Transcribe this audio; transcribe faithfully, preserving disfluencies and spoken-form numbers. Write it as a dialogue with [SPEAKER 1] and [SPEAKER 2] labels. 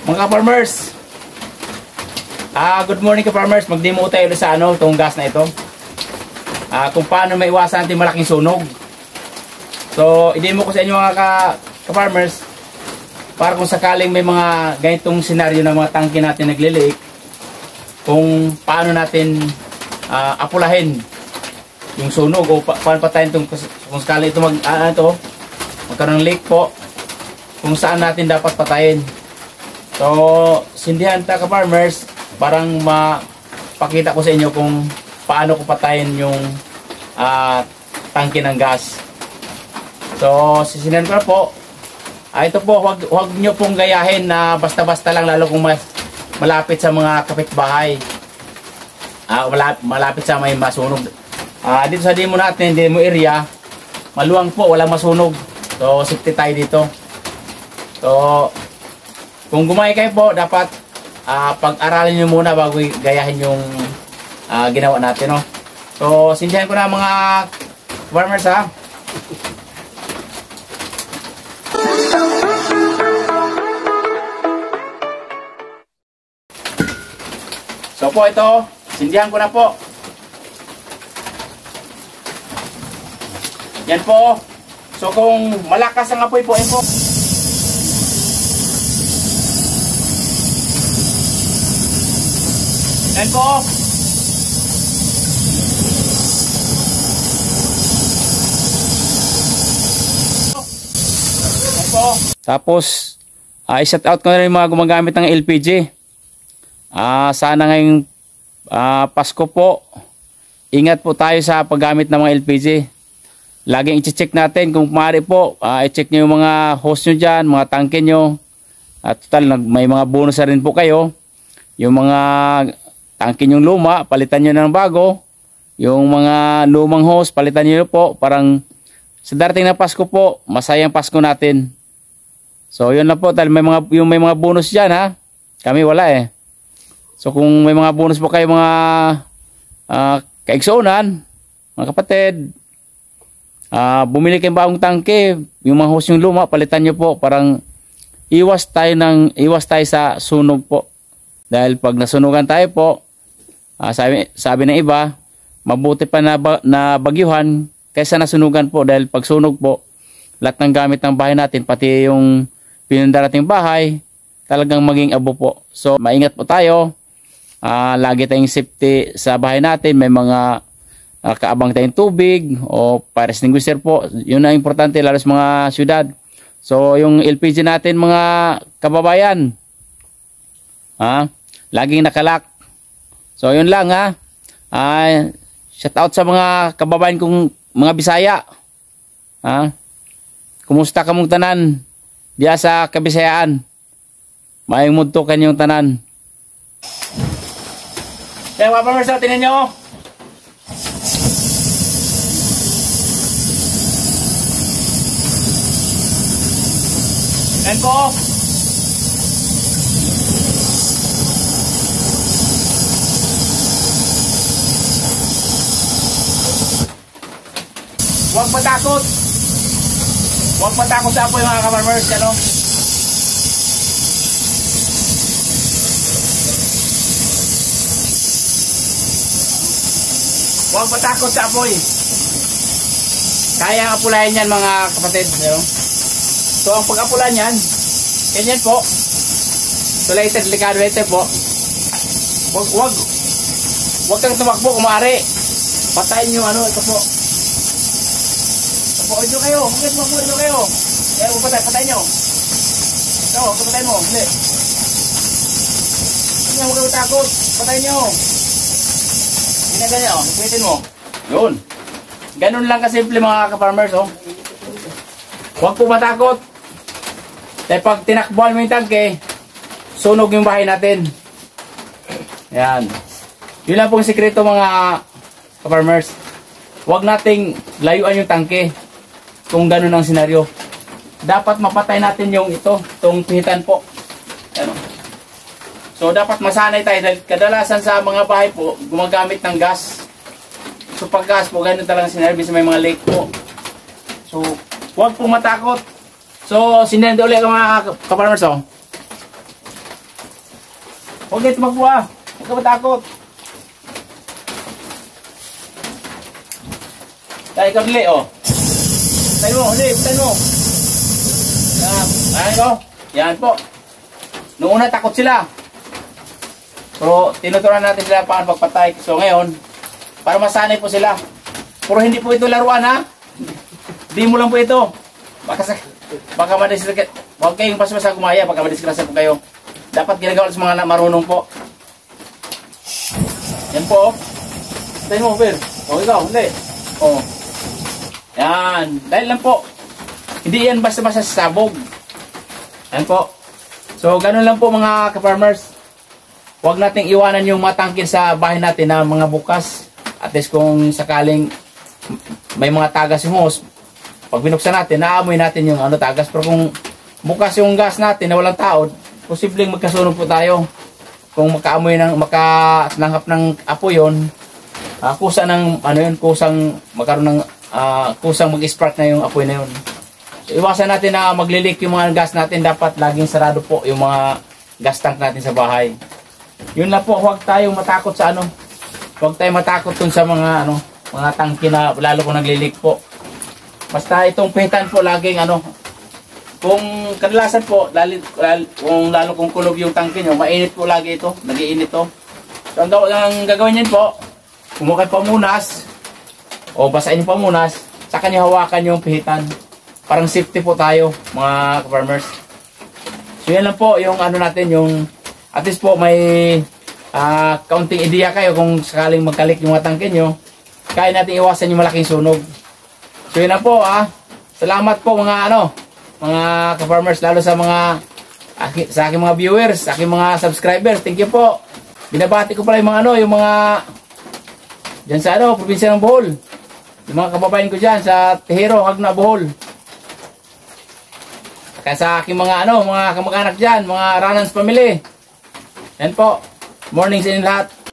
[SPEAKER 1] Mga ka-farmers, ah, good morning ka-farmers. Mag-demo tayo sa ano, itong gas na ito. Ah, kung paano maiwasan natin malaking sunog. So, i-demo ko sa inyo mga ka-farmers para kung sakaling may mga ganitong senaryo ng mga tangke natin nagle-leak, kung paano natin ah, apulahin yung sunog o pa paano patayin itong, kung sakaling ito mag, ah, ito, magkaroon ng leak po, kung saan natin dapat patayin. So, sindihan ta ka-farmers, parang mapakita ko sa inyo kung paano ko patayin yung uh, tangke ng gas. So, sisindihan ko na po. Ah, ito po, wag, wag nyo pong gayahin na basta-basta lang, lalo kung mas malapit sa mga kapitbahay. Ah, malapit, malapit sa may masunog. Ah, dito sa demo natin, demo area, maluwang po, walang masunog. So, safety tayo dito. So, kung gumaya kayo po, dapat uh, pag-aralin nyo muna bago gayahin yung uh, ginawa natin, no? So, sindihan ko na mga farmers, ha? So po, ito, sindihan ko na po. Yan po. So, kung malakas ang apoy po, yan po. Yan po. Yan po. Tapos, uh, i-set out ko na rin mga gumagamit ng L P G. Uh, sana ngayong uh, Pasko po, ingat po tayo sa paggamit ng mga L P G. Laging i-check natin kung maaari po, uh, i-check nyo yung mga hose nyo dyan, mga tangke nyo. At total, may mga bonus na rin po kayo. Yung mga tangke yung luma, palitan nyo na ng bago. Yung mga lumang hose, palitan nyo po. Parang sa darating na Pasko po, masayang Pasko natin. So yun na po, dahil may mga, yung may mga bonus dyan, ha. Kami wala eh. So kung may mga bonus po kayo mga uh, kaigsuunan, mga kapatid, uh, bumili kayong bagong tangke, yung mga hose yung luma, palitan nyo po. Parang iwas tayo, ng, iwas tayo sa sunog po. Dahil pag nasunugan tayo po, Uh, sabi, sabi ng iba, mabuti pa na, ba, na bagyuhan kaysa nasunugan po. Dahil pag sunog po, lahat ng gamit ng bahay natin, pati yung pinundarating bahay, talagang maging abo po. So, maingat po tayo. Uh, lagi tayong safety sa bahay natin. May mga uh, kaabang tayong tubig o fire extinguisher po. Yun ang importante, lalo sa mga syudad. So, yung L P G natin, mga kababayan, uh, laging nakalak. So, yun lang, ha. Uh, shout out sa mga kababayan kong mga Bisaya. Ha? Kumusta ka mong tanan? Diya sa Kabisayaan. Maayong mudto kanyong tanan. Kaya mga farmers, tinan nyo. Yan po. Huwag matakot. Huwag matakot sa apoy mga ka-farmers. Ano? Huwag matakot sa apoy. Kaya ang apulayan yan mga kapatid. Ano? So ang pag-apulan yan, ganyan po. So later, delikado later po. Huwag, huwag. Huwag kang tumakbo kung maaari. Patayin yung ano, ito po. Po, ito kayo. Bakit mo po ito kayo? Kaya mo patay, patay nyo. Ito, patay mo. Hindi. Hindi mo kayo takot. Patay nyo. Hindi na ganyan, oh. Ipitin mo. Yun. Ganun lang kasimple mga ka-farmers, oh. Huwag po matakot. Dahil pag tinakbuhan mo yung tangke, sunog yung bahay natin. Yan. Yun lang pong sikreto mga ka-farmers. Huwag nating layuan yung tangke. Kung ganun ang senaryo, dapat mapatay natin yung ito, itong pihitan po. Ano? So dapat masanay tayo dahil kadalasan sa mga bahay po gumagamit ng gas. So pag gas po, ganun talagang senaryo, bisa may mga leak po. So huwag po matakot. So sinend ulit ang mga ka-farmers, oh. Huwag kayo tumakbo ah. Huwag ka matakot. Tayo ka bili oh. Tayo mo, huli, tayo mo. Yan, ayan ko. Yan po. Noong una takot sila. Pero tinuturan natin sila paano pagpatay. So ngayon, para masanay po sila. Pero hindi po ito laruan ha. Di mo lang po ito. Baka, sa, baka madisgrasya. Huwag kayong basta-basta gumaya. Baka madisgrasya po kayo. Dapat ginagawa sa mga marunong po. Yan po. Tayo mo, Phil. O ikaw, hindi. O. Yan. Dahil lang po. Hindi yan basta-basta sabog. Yan po. So, ganun lang po mga ka-farmers. Huwag nating iwanan yung mga tangkil sa bahay natin na mga bukas. At least kung sakaling may mga tagas yung hose, pag binuksan natin, naamoy natin yung ano tagas. Pero kung bukas yung gas natin na walang taod, posibleng magkasunog po tayo. Kung makaamoy ng, makalanghap ng apoy yun, uh, kusa ng, ano yun, kusang, magkaroon ng, uh, kusang mag-spark na yung apoy na yun. So, iwasan natin na maglilik yung mga gas natin. Dapat laging sarado po yung mga gas tank natin sa bahay. Yun lang po, huwag tayong matakot sa ano. Huwag tayong matakot dun sa mga, ano, mga tangke na lalo kung naglilik po. Basta itong pihitan po laging ano, kung kadalasan po, lalo, lalo, kung lalo kung kulog yung tangke nyo, mainit po lagi ito, nag-iinit to. So ang, ang gagawin nyo po, kumuha kayo pamunas, o basahin yung pamunas, saka nyo hawakan yung pihitan. Parang safety po tayo, mga farmers. So yan lang po yung ano natin, yung at least po may uh, kaunting ideya kayo kung sakaling magkalik yung mga tangke nyo, kaya natin iwasan yung malaking sunog. So yun na po ah. Salamat po mga ano, mga ka-farmers, lalo sa mga aki, sa aking mga viewers, sa aking mga subscribers. Thank you po. Binabati ko pala yung mga ano, yung mga diyan sa ano, probinsya ng Bohol. Yung mga kababayan ko diyan sa Tehero, Hagna, Bohol. Kaya sa aking mga ano, mga kamag-anak diyan, mga Ranans family. Yan po. Morning sa inyo lahat.